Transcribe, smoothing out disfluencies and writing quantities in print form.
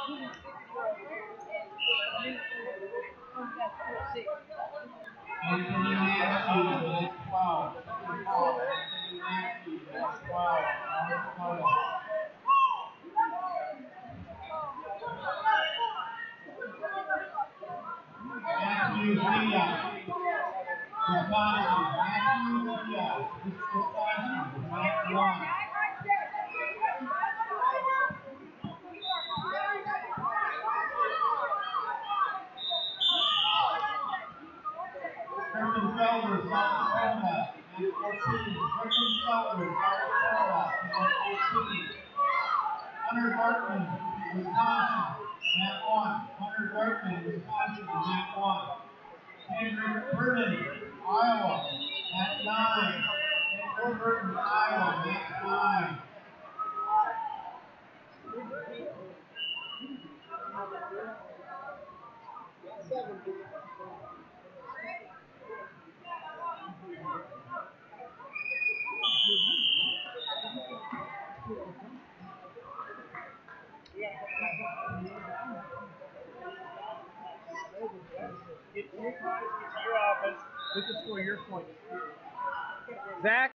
Anthony Matthews, that's 12. Second ball, Anthony Matthews, that's 12. North Dakota. Matthews, Leah. Wisconsin, Matthews, Leah. This is Wisconsin, Matt 1. Griffin Felder, South Dakota, Matt 14. Griffin Felder, South Dakota, Matt 14. Hunter Gartman, Wisconsin, Matt 1. Hunter Gartman, Wisconsin, Matt 1. Kendrick Burton, Iowa, Matt 9. Kendrick Burton, Iowa, Matt 9. Get to your office. We can score your points. Zach?